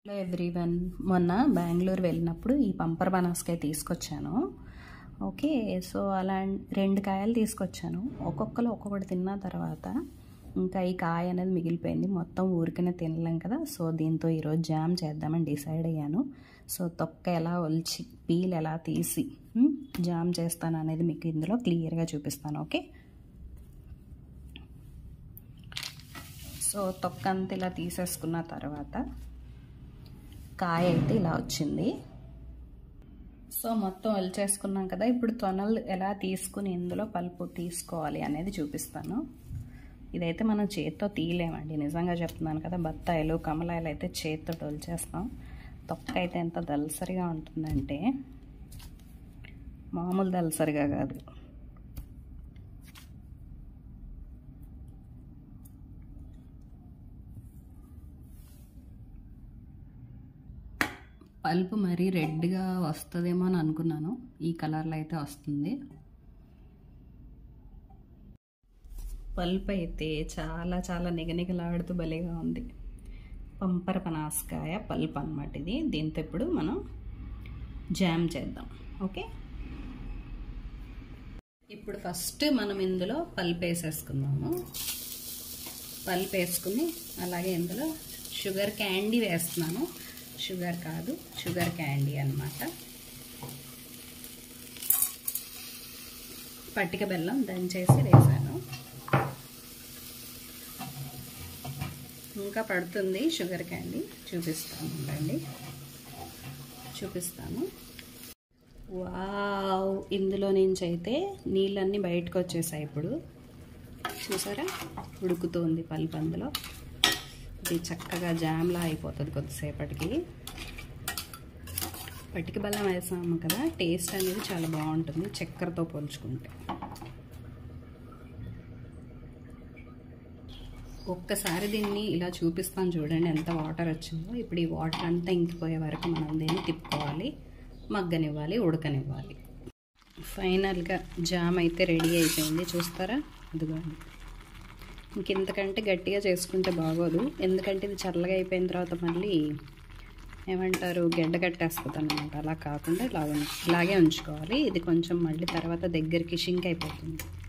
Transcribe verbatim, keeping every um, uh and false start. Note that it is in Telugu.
హలో ఎవ్రీవన్, మొన్న బెంగళూరు వెళ్ళినప్పుడు ఈ పంపర్ బనాస్కాయ తీసుకొచ్చాను. ఓకే, సో అలా రెండు కాయలు తీసుకొచ్చాను. ఒక్కొక్కరు ఒక్కొక్కటి తిన్న తర్వాత ఇంకా ఈ కాయ అనేది మిగిలిపోయింది. మొత్తం ఊరికనే తినలేం కదా, సో దీంతో ఈరోజు జామ్ చేద్దామని డిసైడ్ అయ్యాను. సో తొక్క ఎలా ఒలిచి పీల్ ఎలా తీసి జామ్ చేస్తాను అనేది మీకు ఇందులో క్లియర్గా చూపిస్తాను. ఓకే, సో తొక్క అంతా ఇలా తీసేసుకున్న తర్వాత కాయ అయితే ఇలా వచ్చింది. సో మొత్తం ఒలిచేసుకున్నాం కదా, ఇప్పుడు తొనలు ఎలా తీసుకుని ఇందులో పల్పు తీసుకోవాలి అనేది చూపిస్తాను. ఇదైతే మనం చేత్తో తీయలేమండి, నిజంగా చెప్తున్నాను కదా. బత్తాయిలు కమలాయలు అయితే చేత్తో ఒలిచేస్తాం. తొక్క అయితే ఎంత దలసరిగా ఉంటుందంటే మామూలు దలసరిగా కాదు. పల్పు మరీ రెడ్గా వస్తుందేమో అని అనుకున్నాను, ఈ కలర్లో అయితే వస్తుంది. పల్పు అయితే చాలా చాలా నిగనిగలాడుతూ భలేగా ఉంది. పంపర పనాస్కాయ పల్పు అన్నమాట ఇది. దీంతో ఇప్పుడు మనం జామ్ చేద్దాం. ఓకే, ఇప్పుడు ఫస్ట్ మనం ఇందులో పల్పు వేసేసుకుందాము. పల్పు వేసుకుని అలాగే ఇందులో షుగర్ క్యాండీ వేస్తున్నాను. షుగర్ కాదు, షుగర్ క్యాండీ అన్నమాట. పట్టిక బెల్లం దంచేసి వేసాను. ఇంకా పడుతుంది షుగర్ క్యాండీ, చూపిస్తాను అండి, చూపిస్తాను. వావ్, ఇందులో నుంచి అయితే నీళ్ళన్నీ బయటకు వచ్చేసాయి. ఇప్పుడు చూసారా, ఉడుకుతుంది పల్పు. అందులో ఇది చక్కగా జామ్లా అయిపోతుంది కొద్దిసేపటికి. పట్టిక బెల్లం వేసాము కదా, టేస్ట్ అనేది చాలా బాగుంటుంది చక్కెరతో పోల్చుకుంటే. ఒక్కసారి దీన్ని ఇలా చూపిస్తాను చూడండి, ఎంత వాటర్ వచ్చిందో. ఇప్పుడు ఈ వాటర్ అంతా ఇంకిపోయే వరకు మనం దీన్ని తిప్పుకోవాలి, మగ్గనివ్వాలి, ఉడకనివ్వాలి. ఫైనల్గా జామ్ అయితే రెడీ అయిపోయింది, చూస్తారా. అదిగోండి, ఇంకెంతకంటే గట్టిగా చేసుకుంటే బాగోదు, ఎందుకంటే ఇది చల్లగా అయిపోయిన తర్వాత మళ్ళీ ఏమంటారు గడ్డ కట్టేస్తుంది అనమాట. అలా కాకుండా ఇలాగే ఇలాగే ఉంచుకోవాలి. ఇది కొంచెం మళ్ళీ తర్వాత దగ్గరికి షింక్ అయిపోతుంది.